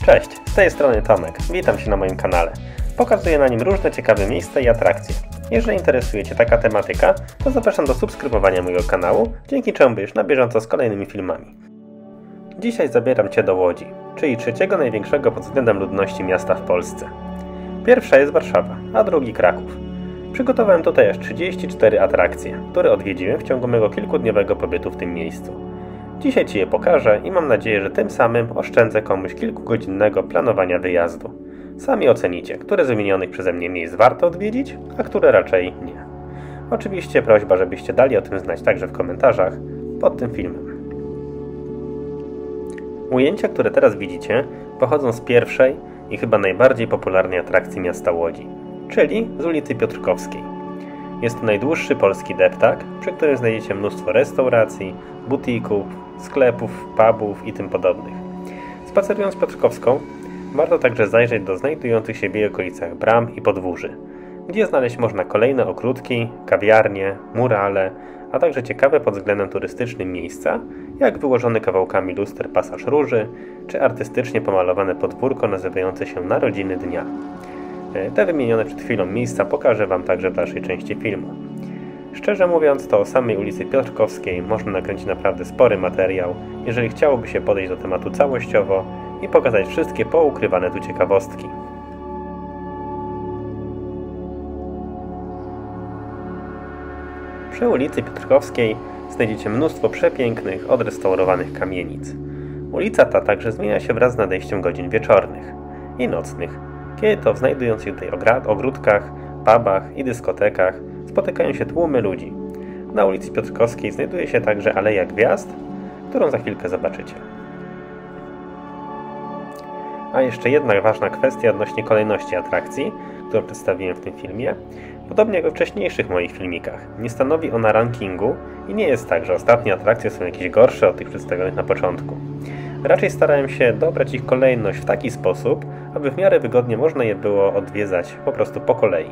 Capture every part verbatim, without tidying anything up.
Cześć, z tej strony Tomek, witam Cię na moim kanale. Pokazuję na nim różne ciekawe miejsca i atrakcje. Jeżeli interesuje Cię taka tematyka, to zapraszam do subskrybowania mojego kanału, dzięki czemu będziesz na bieżąco z kolejnymi filmami. Dzisiaj zabieram Cię do Łodzi, czyli trzeciego największego pod względem ludności miasta w Polsce. Pierwsza jest Warszawa, a drugi Kraków. Przygotowałem tutaj aż trzydzieści cztery atrakcje, które odwiedziłem w ciągu mego kilkudniowego pobytu w tym miejscu. Dzisiaj Ci je pokażę i mam nadzieję, że tym samym oszczędzę komuś kilkugodzinnego planowania wyjazdu. Sami ocenicie, które z wymienionych przeze mnie miejsc warto odwiedzić, a które raczej nie. Oczywiście prośba, żebyście dali o tym znać także w komentarzach pod tym filmem. Ujęcia, które teraz widzicie, pochodzą z pierwszej i chyba najbardziej popularnej atrakcji miasta Łodzi, czyli z ulicy Piotrkowskiej. Jest to najdłuższy polski deptak, przy którym znajdziecie mnóstwo restauracji, butików, sklepów, pubów i tym podobnych. Spacerując Piotrkowską, warto także zajrzeć do znajdujących się w jej okolicach bram i podwórzy, gdzie znaleźć można kolejne ogródki, kawiarnie, murale, a także ciekawe pod względem turystycznym miejsca, jak wyłożony kawałkami luster Pasaż Róży, czy artystycznie pomalowane podwórko nazywające się Narodziny Dnia. Te wymienione przed chwilą miejsca pokażę Wam także w dalszej części filmu. Szczerze mówiąc, to o samej ulicy Piotrkowskiej można nakręcić naprawdę spory materiał, jeżeli chciałoby się podejść do tematu całościowo i pokazać wszystkie poukrywane tu ciekawostki. Przy ulicy Piotrkowskiej znajdziecie mnóstwo przepięknych, odrestaurowanych kamienic. Ulica ta także zmienia się wraz z nadejściem godzin wieczornych i nocnych, kiedy to w znajdujących się tutaj ogródkach, pubach i dyskotekach spotykają się tłumy ludzi. Na ulicy Piotrkowskiej znajduje się także Aleja Gwiazd, którą za chwilkę zobaczycie. A jeszcze jedna ważna kwestia odnośnie kolejności atrakcji, którą przedstawiłem w tym filmie. Podobnie jak we wcześniejszych moich filmikach, nie stanowi ona rankingu i nie jest tak, że ostatnie atrakcje są jakieś gorsze od tych przedstawionych na początku. Raczej starałem się dobrać ich kolejność w taki sposób, aby w miarę wygodnie można je było odwiedzać po prostu po kolei.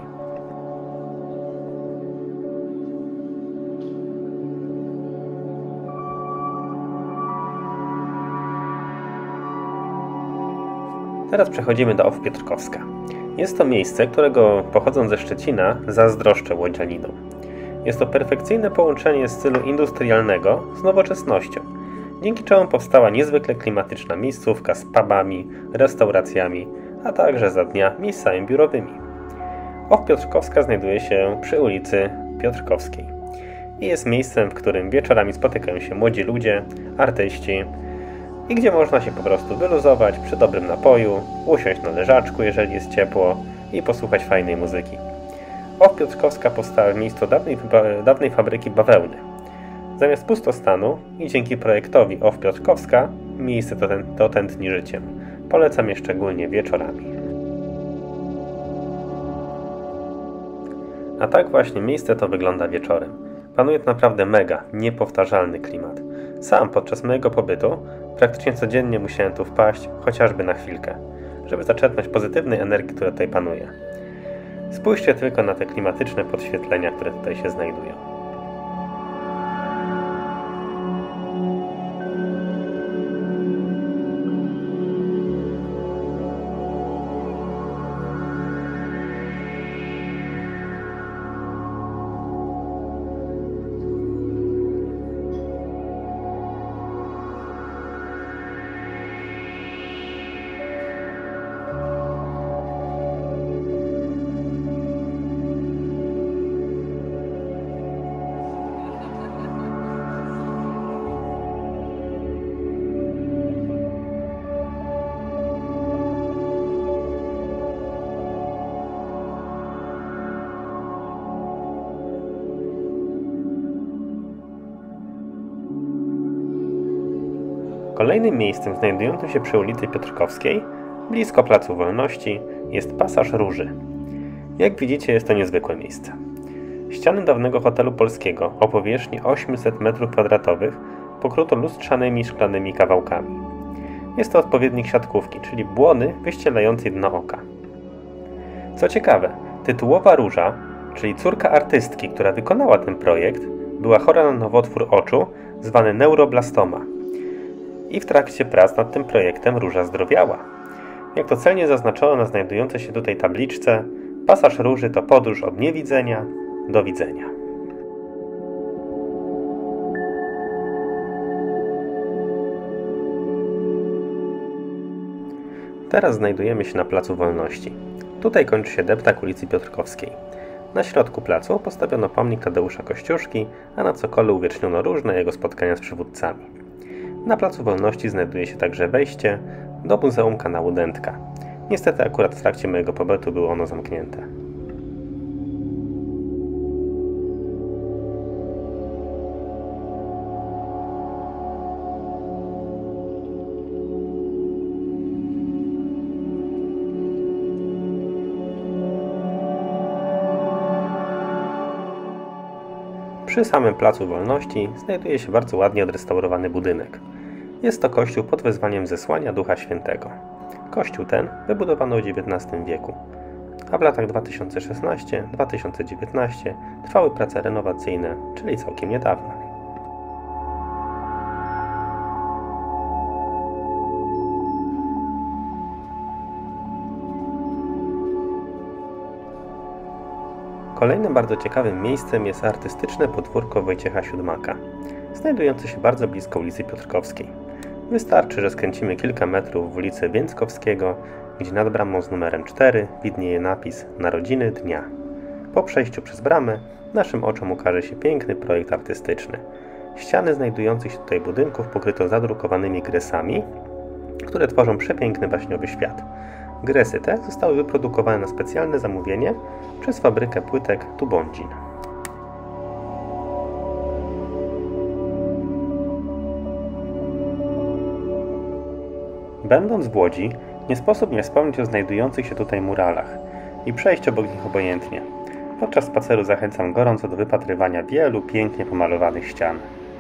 Teraz przechodzimy do Off Piotrkowska. Jest to miejsce, którego pochodząc ze Szczecina zazdroszczę łodzianinom. Jest to perfekcyjne połączenie stylu industrialnego z nowoczesnością, dzięki czemu powstała niezwykle klimatyczna miejscówka z pubami, restauracjami, a także za dnia miejscami biurowymi. Off Piotrkowska znajduje się przy ulicy Piotrkowskiej i jest miejscem, w którym wieczorami spotykają się młodzi ludzie, artyści i gdzie można się po prostu wyluzować przy dobrym napoju, usiąść na leżaczku, jeżeli jest ciepło i posłuchać fajnej muzyki. Off Piotrkowska powstała w miejscu dawnej, dawnej fabryki bawełny. Zamiast pustostanu i dzięki projektowi Off Piotrkowska miejsce to, ten, to tętni życiem. Polecam je szczególnie wieczorami. A tak właśnie miejsce to wygląda wieczorem. Panuje tu naprawdę mega, niepowtarzalny klimat. Sam podczas mojego pobytu praktycznie codziennie musiałem tu wpaść, chociażby na chwilkę, żeby zaczerpnąć pozytywnej energii, która tutaj panuje. Spójrzcie tylko na te klimatyczne podświetlenia, które tutaj się znajdują. Kolejnym miejscem znajdującym się przy ulicy Piotrkowskiej, blisko Placu Wolności, jest Pasaż Róży. Jak widzicie, jest to niezwykłe miejsce. Ściany dawnego hotelu polskiego o powierzchni osiemset metrów kwadratowych pokryto lustrzanymi szklanymi kawałkami. Jest to odpowiednik siatkówki, czyli błony wyścielającej dno oka. Co ciekawe, tytułowa Róża, czyli córka artystki, która wykonała ten projekt, była chora na nowotwór oczu zwany neuroblastoma. I w trakcie prac nad tym projektem Róża zdrowiała. Jak to celnie zaznaczono na znajdującej się tutaj tabliczce, pasaż róży to podróż od niewidzenia do widzenia. Teraz znajdujemy się na Placu Wolności. Tutaj kończy się deptak ulicy Piotrkowskiej. Na środku placu postawiono pomnik Tadeusza Kościuszki, a na cokolu uwieczniono różne jego spotkania z przywódcami. Na Placu Wolności znajduje się także wejście do Muzeum Kanału Dętka. Niestety akurat w trakcie mojego pobytu było ono zamknięte. Przy samym Placu Wolności znajduje się bardzo ładnie odrestaurowany budynek. Jest to kościół pod wezwaniem Zesłania Ducha Świętego. Kościół ten wybudowano w dziewiętnastym wieku, a w latach dwa tysiące szesnastym do dwa tysiące dziewiętnastego trwały prace renowacyjne, czyli całkiem niedawno. Kolejnym bardzo ciekawym miejscem jest artystyczne podwórko Wojciecha Siódmaka, znajdujące się bardzo blisko ulicy Piotrkowskiej. Wystarczy, że skręcimy kilka metrów w ulicę Więckowskiego, gdzie nad bramą z numerem cztery widnieje napis Narodziny Dnia. Po przejściu przez bramę naszym oczom ukaże się piękny projekt artystyczny. Ściany znajdujących się tutaj budynków pokryto zadrukowanymi gresami, które tworzą przepiękny baśniowy świat. Gresy te zostały wyprodukowane na specjalne zamówienie przez fabrykę płytek Tubondzin. Będąc w Łodzi, nie sposób nie wspomnieć o znajdujących się tutaj muralach i przejść obok nich obojętnie. Podczas spaceru zachęcam gorąco do wypatrywania wielu pięknie pomalowanych ścian.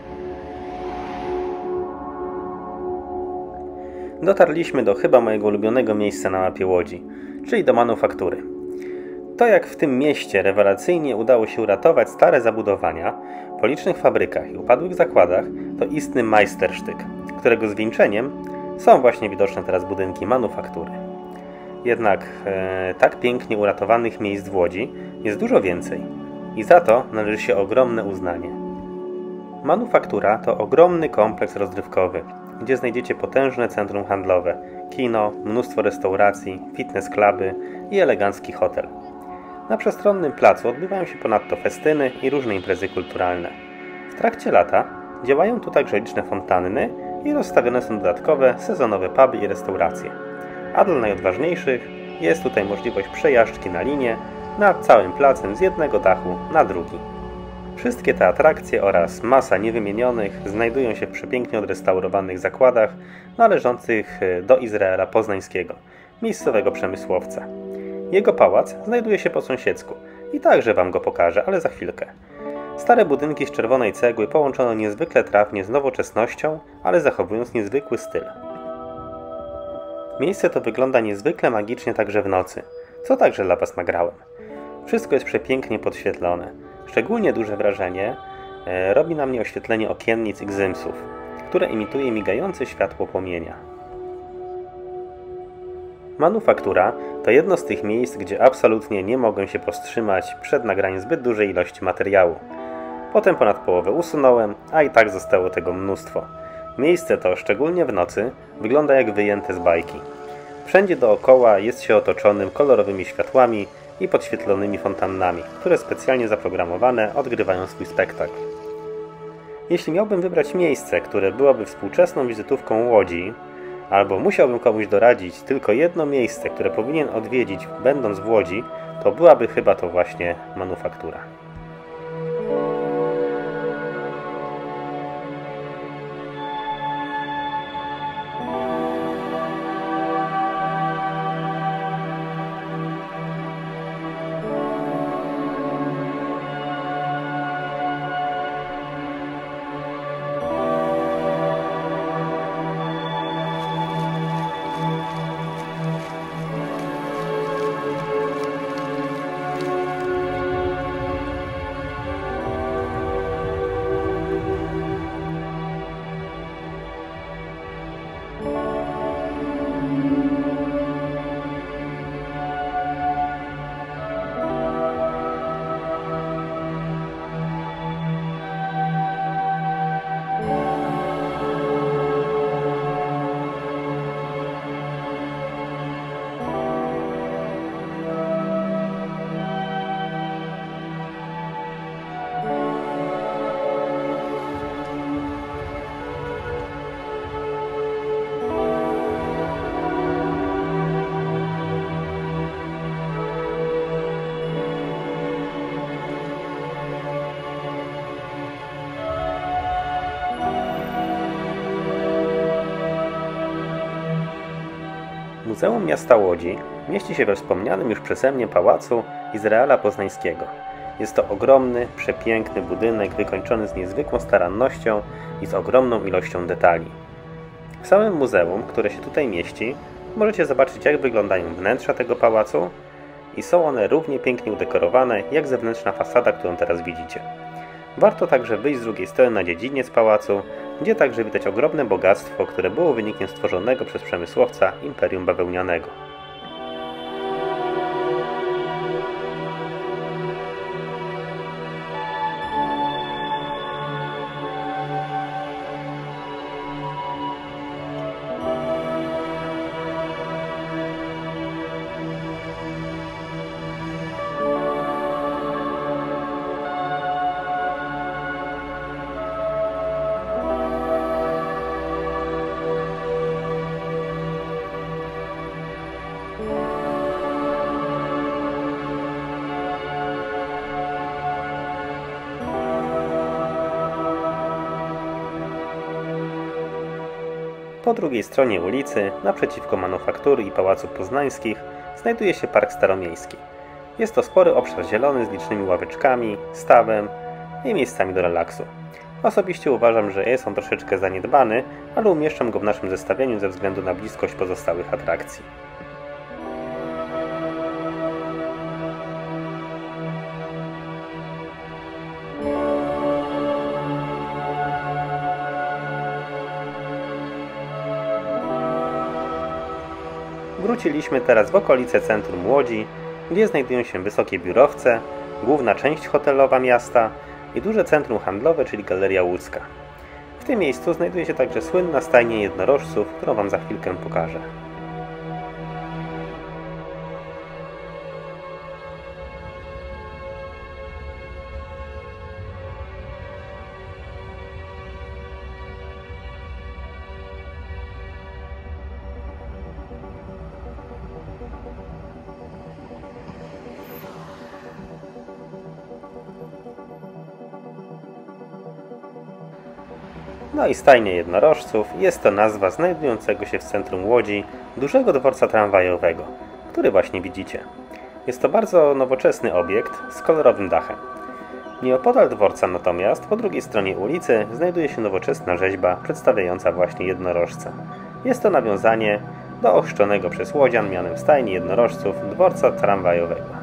Dotarliśmy do chyba mojego ulubionego miejsca na mapie Łodzi, czyli do manufaktury. To jak w tym mieście rewelacyjnie udało się uratować stare zabudowania po licznych fabrykach i upadłych zakładach, to istny majstersztyk, którego zwieńczeniem są właśnie widoczne teraz budynki manufaktury. Jednak e, tak pięknie uratowanych miejsc w Łodzi jest dużo więcej i za to należy się ogromne uznanie. Manufaktura to ogromny kompleks rozrywkowy, gdzie znajdziecie potężne centrum handlowe, kino, mnóstwo restauracji, fitness kluby i elegancki hotel. Na przestronnym placu odbywają się ponadto festyny i różne imprezy kulturalne. W trakcie lata działają tu także liczne fontanny i rozstawione są dodatkowe sezonowe puby i restauracje. A dla najodważniejszych jest tutaj możliwość przejażdżki na linię nad całym placem z jednego dachu na drugi. Wszystkie te atrakcje oraz masa niewymienionych znajdują się w przepięknie odrestaurowanych zakładach należących do Izraela Poznańskiego, miejscowego przemysłowca. Jego pałac znajduje się po sąsiedzku i także Wam go pokażę, ale za chwilkę. Stare budynki z czerwonej cegły połączono niezwykle trafnie z nowoczesnością, ale zachowując niezwykły styl. Miejsce to wygląda niezwykle magicznie także w nocy, co także dla Was nagrałem. Wszystko jest przepięknie podświetlone. Szczególnie duże wrażenie e, robi na mnie oświetlenie okiennic i gzymsów, które imituje migające światło płomienia. Manufaktura to jedno z tych miejsc, gdzie absolutnie nie mogłem się powstrzymać przed nagraniem zbyt dużej ilości materiału. Potem ponad połowę usunąłem, a i tak zostało tego mnóstwo. Miejsce to, szczególnie w nocy, wygląda jak wyjęte z bajki. Wszędzie dookoła jest się otoczonym kolorowymi światłami i podświetlonymi fontannami, które specjalnie zaprogramowane odgrywają swój spektakl. Jeśli miałbym wybrać miejsce, które byłoby współczesną wizytówką Łodzi, albo musiałbym komuś doradzić tylko jedno miejsce, które powinien odwiedzić będąc w Łodzi, to byłaby chyba to właśnie manufaktura. Muzeum Miasta Łodzi mieści się we wspomnianym już przeze mnie pałacu Izraela Poznańskiego. Jest to ogromny, przepiękny budynek wykończony z niezwykłą starannością i z ogromną ilością detali. W samym muzeum, które się tutaj mieści, możecie zobaczyć, jak wyglądają wnętrza tego pałacu i są one równie pięknie udekorowane jak zewnętrzna fasada, którą teraz widzicie. Warto także wyjść z drugiej strony na dziedziniec pałacu, gdzie także widać ogromne bogactwo, które było wynikiem stworzonego przez przemysłowca Imperium Bawełnianego. Po drugiej stronie ulicy, naprzeciwko Manufaktury i Pałaców Poznańskich, znajduje się Park Staromiejski. Jest to spory obszar zielony z licznymi ławeczkami, stawem i miejscami do relaksu. Osobiście uważam, że jest on troszeczkę zaniedbany, ale umieszczam go w naszym zestawieniu ze względu na bliskość pozostałych atrakcji. Wróciliśmy teraz w okolice centrum Łodzi, gdzie znajdują się wysokie biurowce, główna część hotelowa miasta i duże centrum handlowe, czyli Galeria Łódzka. W tym miejscu znajduje się także słynna stajnia jednorożców, którą Wam za chwilkę pokażę. No i stajnia jednorożców jest to nazwa znajdującego się w centrum Łodzi dużego dworca tramwajowego, który właśnie widzicie. Jest to bardzo nowoczesny obiekt z kolorowym dachem. Nieopodal dworca natomiast, po drugiej stronie ulicy, znajduje się nowoczesna rzeźba przedstawiająca właśnie jednorożca. Jest to nawiązanie do ochrzczonego przez łodzian mianem stajni jednorożców dworca tramwajowego.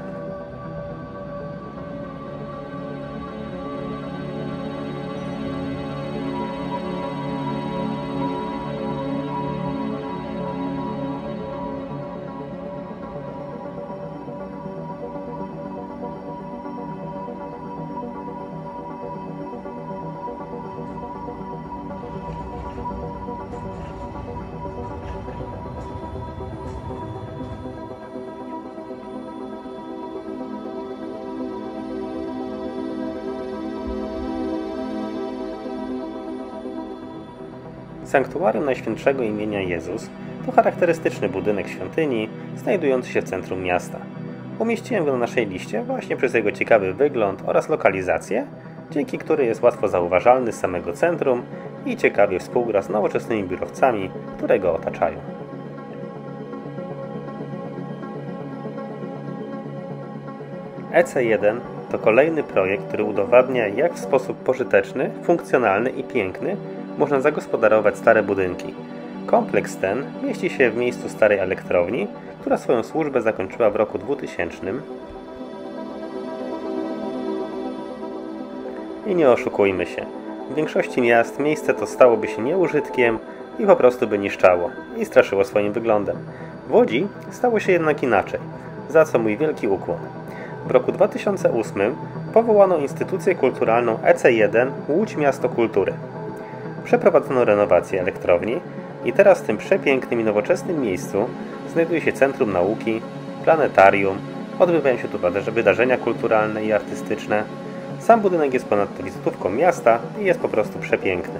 Sanktuarium Najświętszego imienia Jezus to charakterystyczny budynek świątyni znajdujący się w centrum miasta. Umieściłem go na naszej liście właśnie przez jego ciekawy wygląd oraz lokalizację, dzięki której jest łatwo zauważalny z samego centrum i ciekawie współgra z nowoczesnymi biurowcami, które go otaczają. E C jeden to kolejny projekt, który udowadnia, jak w sposób pożyteczny, funkcjonalny i piękny można zagospodarować stare budynki. Kompleks ten mieści się w miejscu starej elektrowni, która swoją służbę zakończyła w roku dwutysięcznym. I nie oszukujmy się, w większości miast miejsce to stałoby się nieużytkiem i po prostu by niszczało i straszyło swoim wyglądem. W Łodzi stało się jednak inaczej, za co mój wielki ukłon. W roku dwa tysiące ósmym powołano instytucję kulturalną E C jeden Łódź Miasto Kultury. Przeprowadzono renowację elektrowni i teraz w tym przepięknym i nowoczesnym miejscu znajduje się Centrum Nauki, planetarium, odbywają się tu wydarzenia kulturalne i artystyczne. Sam budynek jest ponadto wizytówką miasta i jest po prostu przepiękny.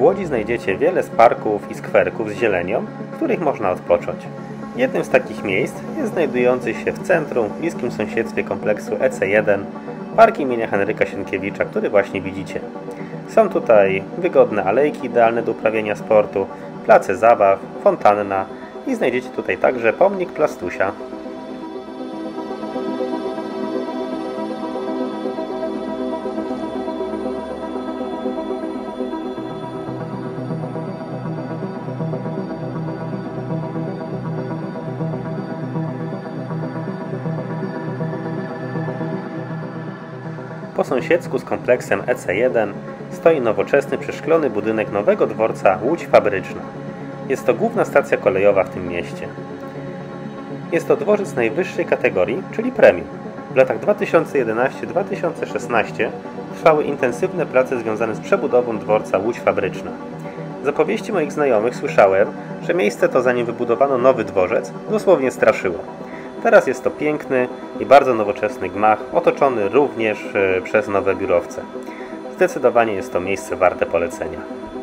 W Łodzi znajdziecie wiele z parków i skwerków z zielenią, w których można odpocząć. Jednym z takich miejsc jest znajdujący się w centrum, w bliskim sąsiedztwie kompleksu E C jeden, park imienia Henryka Sienkiewicza, który właśnie widzicie. Są tutaj wygodne alejki idealne do uprawiania sportu, place zabaw, fontanna i znajdziecie tutaj także pomnik Plastusia. Po sąsiedzku z kompleksem E C jeden stoi nowoczesny, przeszklony budynek nowego dworca Łódź Fabryczna. Jest to główna stacja kolejowa w tym mieście. Jest to dworzec najwyższej kategorii, czyli premium. W latach dwa tysiące jedenastym do dwa tysiące szesnastego trwały intensywne prace związane z przebudową dworca Łódź Fabryczna. Z opowieści moich znajomych słyszałem, że miejsce to, zanim wybudowano nowy dworzec, dosłownie straszyło. Teraz jest to piękny i bardzo nowoczesny gmach, otoczony również przez nowe biurowce. Zdecydowanie jest to miejsce warte polecenia.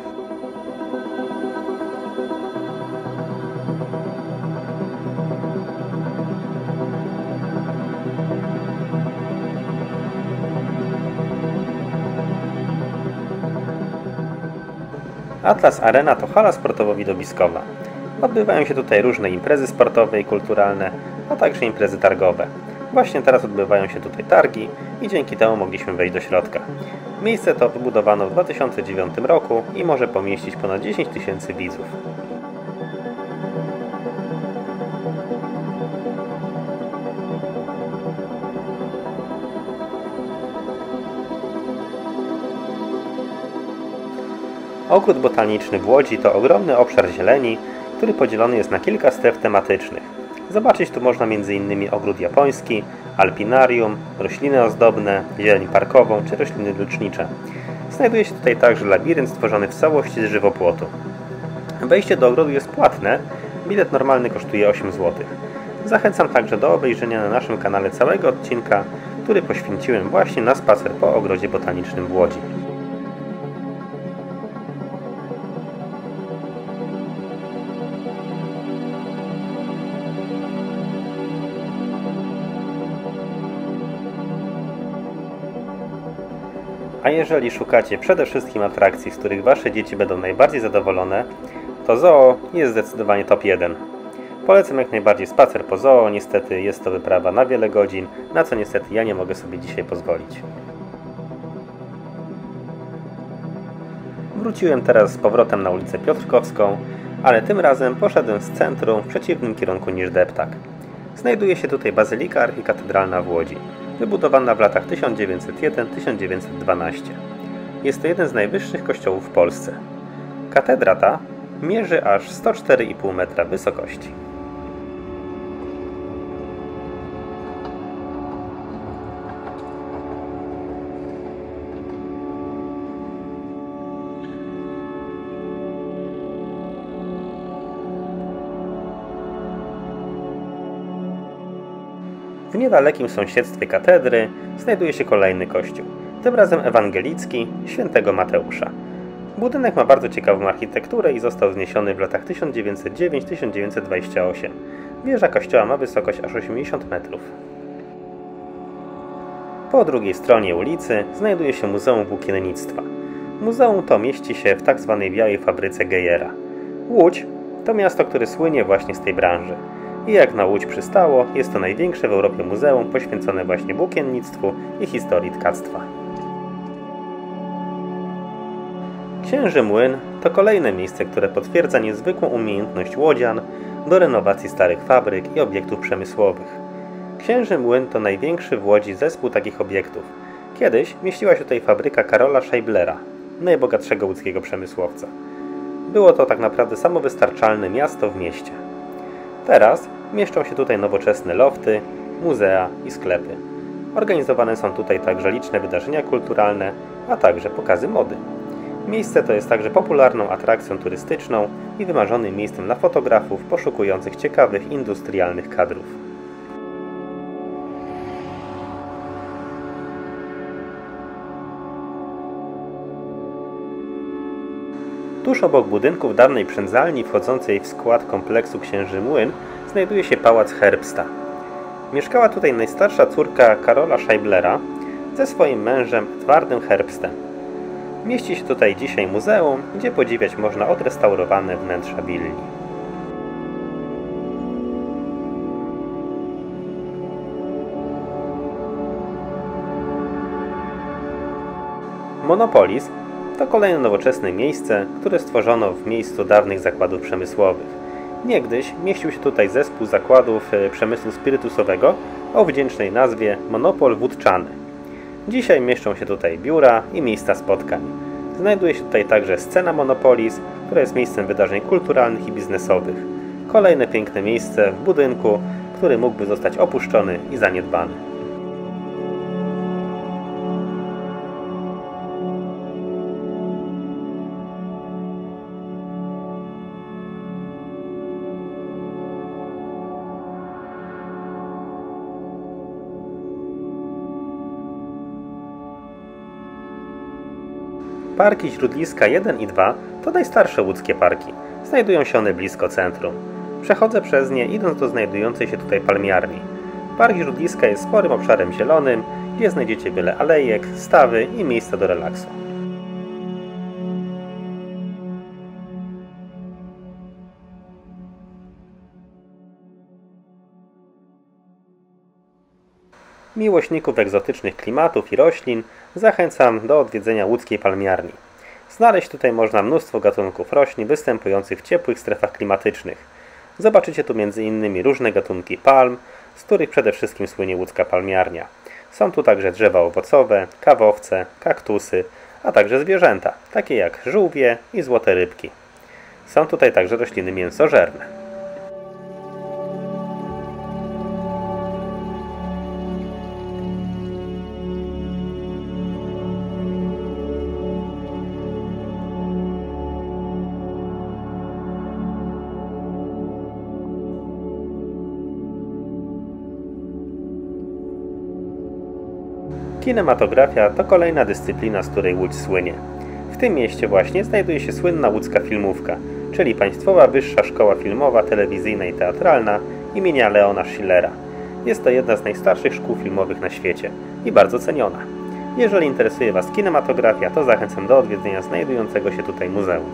Atlas Arena to hala sportowo-widowiskowa. Odbywają się tutaj różne imprezy sportowe i kulturalne, a także imprezy targowe. Właśnie teraz odbywają się tutaj targi i dzięki temu mogliśmy wejść do środka. Miejsce to wybudowano w dwa tysiące dziewiątym roku i może pomieścić ponad dziesięć tysięcy widzów. Ogród botaniczny w Łodzi to ogromny obszar zieleni, który podzielony jest na kilka stref tematycznych. Zobaczyć tu można między innymi ogród japoński, alpinarium, rośliny ozdobne, zieleń parkową czy rośliny lecznicze. Znajduje się tutaj także labirynt stworzony w całości z żywopłotu. Wejście do ogrodu jest płatne, bilet normalny kosztuje osiem złotych. Zachęcam także do obejrzenia na naszym kanale całego odcinka, który poświęciłem właśnie na spacer po ogrodzie botanicznym w Łodzi. A jeżeli szukacie przede wszystkim atrakcji, z których Wasze dzieci będą najbardziej zadowolone, to zoo jest zdecydowanie top jeden. Polecam jak najbardziej spacer po zoo, niestety jest to wyprawa na wiele godzin, na co niestety ja nie mogę sobie dzisiaj pozwolić. Wróciłem teraz z powrotem na ulicę Piotrkowską, ale tym razem poszedłem z centrum w przeciwnym kierunku niż deptak. Znajduje się tutaj Bazylika Archikatedralna w Łodzi, wybudowana w latach tysiąc dziewięćset jeden do tysiąc dziewięćset dwunastego. Jest to jeden z najwyższych kościołów w Polsce. Katedra ta mierzy aż sto cztery i pół metra wysokości. W niedalekim sąsiedztwie katedry znajduje się kolejny kościół, tym razem ewangelicki świętego Mateusza. Budynek ma bardzo ciekawą architekturę i został wzniesiony w latach tysiąc dziewięćset dziewiątym do tysiąc dziewięćset dwudziestego ósmego. Wieża kościoła ma wysokość aż osiemdziesiąt metrów. Po drugiej stronie ulicy znajduje się Muzeum Włókiennictwa. Muzeum to mieści się w tak zwanej białej fabryce Gejera. Łódź to miasto, które słynie właśnie z tej branży. I jak na Łódź przystało, jest to największe w Europie muzeum poświęcone właśnie włókiennictwu i historii tkactwa. Księży Młyn to kolejne miejsce, które potwierdza niezwykłą umiejętność łodzian do renowacji starych fabryk i obiektów przemysłowych. Księży Młyn to największy w Łodzi zespół takich obiektów. Kiedyś mieściła się tutaj fabryka Karola Scheiblera, najbogatszego łódzkiego przemysłowca. Było to tak naprawdę samowystarczalne miasto w mieście. Teraz mieszczą się tutaj nowoczesne lofty, muzea i sklepy. Organizowane są tutaj także liczne wydarzenia kulturalne, a także pokazy mody. Miejsce to jest także popularną atrakcją turystyczną i wymarzonym miejscem dla fotografów poszukujących ciekawych industrialnych kadrów. Tuż obok budynków dawnej przędzalni wchodzącej w skład kompleksu Księży Młyn znajduje się pałac Herbsta. Mieszkała tutaj najstarsza córka Karola Scheiblera ze swoim mężem Edwardem Herbstem. Mieści się tutaj dzisiaj muzeum, gdzie podziwiać można odrestaurowane wnętrza willi. Monopolis to kolejne nowoczesne miejsce, które stworzono w miejscu dawnych zakładów przemysłowych. Niegdyś mieścił się tutaj zespół zakładów przemysłu spirytusowego o wdzięcznej nazwie Monopol Wódczany. Dzisiaj mieszczą się tutaj biura i miejsca spotkań. Znajduje się tutaj także scena Monopolis, która jest miejscem wydarzeń kulturalnych i biznesowych. Kolejne piękne miejsce w budynku, który mógłby zostać opuszczony i zaniedbany. Parki Śródliska jeden i dwa to najstarsze łódzkie parki. Znajdują się one blisko centrum. Przechodzę przez nie, idąc do znajdującej się tutaj palmiarni. Park Śródliska jest sporym obszarem zielonym, gdzie znajdziecie wiele alejek, stawy i miejsca do relaksu. Miłośników egzotycznych klimatów i roślin zachęcam do odwiedzenia łódzkiej palmiarni. Znaleźć tutaj można mnóstwo gatunków roślin występujących w ciepłych strefach klimatycznych. Zobaczycie tu między innymi różne gatunki palm, z których przede wszystkim słynie łódzka palmiarnia. Są tu także drzewa owocowe, kawowce, kaktusy, a także zwierzęta, takie jak żółwie i złote rybki. Są tutaj także rośliny mięsożerne. Kinematografia to kolejna dyscyplina, z której Łódź słynie. W tym mieście właśnie znajduje się słynna łódzka filmówka, czyli Państwowa Wyższa Szkoła Filmowa, Telewizyjna i Teatralna imienia Leona Schillera. Jest to jedna z najstarszych szkół filmowych na świecie i bardzo ceniona. Jeżeli interesuje Was kinematografia, to zachęcam do odwiedzenia znajdującego się tutaj muzeum.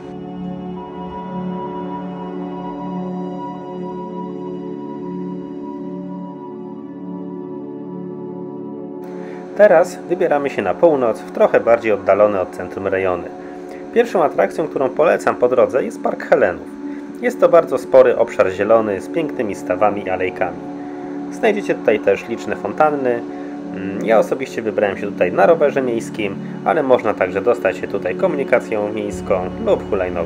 Teraz wybieramy się na północ, w trochę bardziej oddalone od centrum rejony. Pierwszą atrakcją, którą polecam po drodze, jest Park Helenów. Jest to bardzo spory obszar zielony z pięknymi stawami i alejkami. Znajdziecie tutaj też liczne fontanny. Ja osobiście wybrałem się tutaj na rowerze miejskim, ale można także dostać się tutaj komunikacją miejską lub hulajnogą.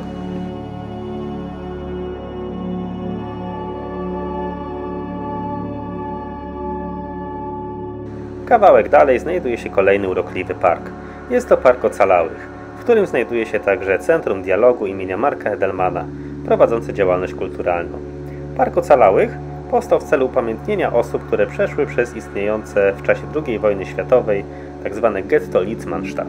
Kawałek dalej znajduje się kolejny urokliwy park. Jest to Park Ocalałych, w którym znajduje się także Centrum Dialogu imienia Marka Edelmana, prowadzące działalność kulturalną. Park Ocalałych powstał w celu upamiętnienia osób, które przeszły przez istniejące w czasie drugiej wojny światowej tzw. getto Litzmannstadt.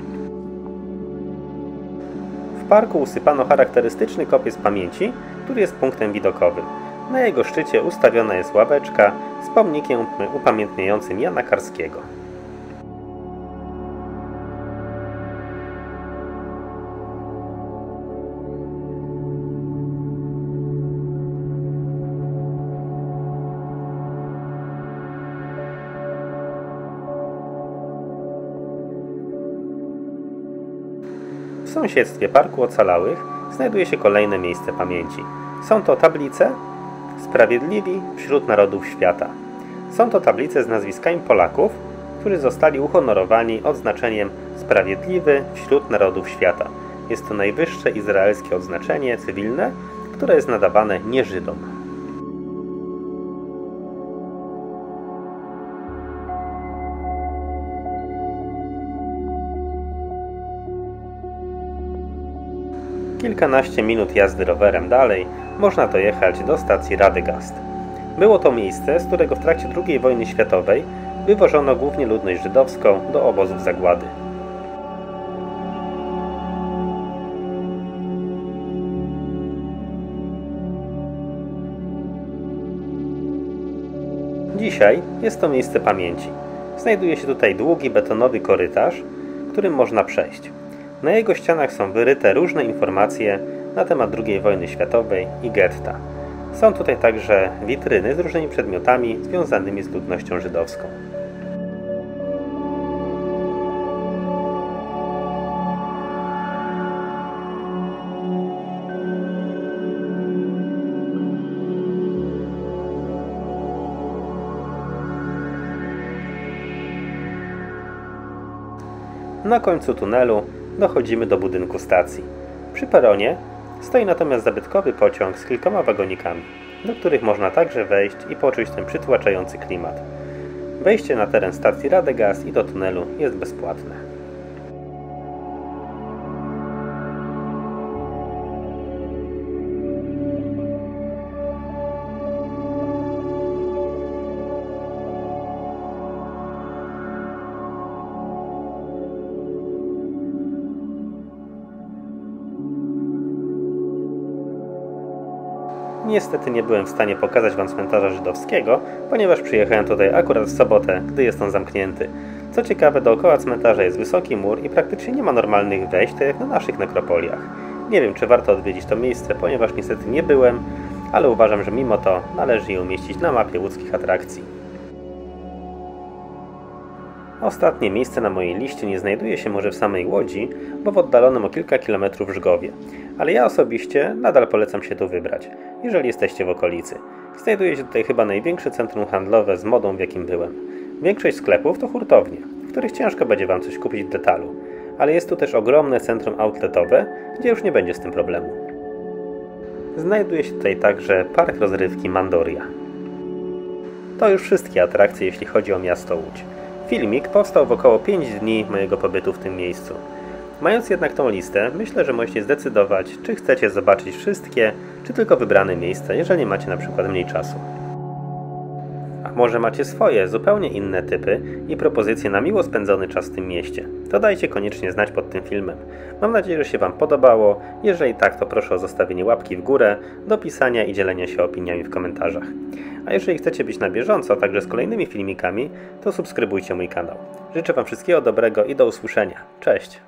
W parku usypano charakterystyczny kopiec pamięci, który jest punktem widokowym. Na jego szczycie ustawiona jest ławeczka z pomnikiem upamiętniającym Jana Karskiego. W sąsiedztwie Parku Ocalałych znajduje się kolejne miejsce pamięci. Są to tablice Sprawiedliwi wśród narodów świata. Są to tablice z nazwiskami Polaków, którzy zostali uhonorowani odznaczeniem Sprawiedliwy wśród narodów świata. Jest to najwyższe izraelskie odznaczenie cywilne, które jest nadawane nie-Żydom. Kilkanaście minut jazdy rowerem dalej można dojechać do stacji Radegast. Było to miejsce, z którego w trakcie drugiej wojny światowej wywożono głównie ludność żydowską do obozów zagłady. dzisiaj jest to miejsce pamięci. Znajduje się tutaj długi betonowy korytarz, którym można przejść. Na jego ścianach są wyryte różne informacje na temat drugiej wojny światowej i getta. Są tutaj także witryny z różnymi przedmiotami związanymi z ludnością żydowską. Na końcu tunelu dochodzimy do budynku stacji. Przy peronie stoi natomiast zabytkowy pociąg z kilkoma wagonikami, do których można także wejść i poczuć ten przytłaczający klimat. Wejście na teren stacji Radegast i do tunelu jest bezpłatne. Niestety nie byłem w stanie pokazać Wam cmentarza żydowskiego, ponieważ przyjechałem tutaj akurat w sobotę, gdy jest on zamknięty. Co ciekawe, dookoła cmentarza jest wysoki mur i praktycznie nie ma normalnych wejść, tak jak na naszych nekropoliach. Nie wiem, czy warto odwiedzić to miejsce, ponieważ niestety nie byłem, ale uważam, że mimo to należy je umieścić na mapie łódzkich atrakcji. Ostatnie miejsce na mojej liście nie znajduje się może w samej Łodzi, bo w oddalonym o kilka kilometrów Rzgowie. Ale ja osobiście nadal polecam się tu wybrać, jeżeli jesteście w okolicy. Znajduje się tutaj chyba największe centrum handlowe z modą, w jakim byłem. Większość sklepów to hurtownie, w których ciężko będzie Wam coś kupić w detalu. Ale jest tu też ogromne centrum outletowe, gdzie już nie będzie z tym problemu. Znajduje się tutaj także park rozrywki Mandoria. To już wszystkie atrakcje, jeśli chodzi o miasto Łódź. Filmik powstał w około pięć dni mojego pobytu w tym miejscu. Mając jednak tą listę, myślę, że możecie zdecydować, czy chcecie zobaczyć wszystkie, czy tylko wybrane miejsca, jeżeli macie na przykład mniej czasu. A może macie swoje, zupełnie inne typy i propozycje na miło spędzony czas w tym mieście? To dajcie koniecznie znać pod tym filmem. Mam nadzieję, że się Wam podobało. Jeżeli tak, to proszę o zostawienie łapki w górę, dopisania i dzielenia się opiniami w komentarzach. A jeżeli chcecie być na bieżąco, także z kolejnymi filmikami, to subskrybujcie mój kanał. Życzę Wam wszystkiego dobrego i do usłyszenia. Cześć!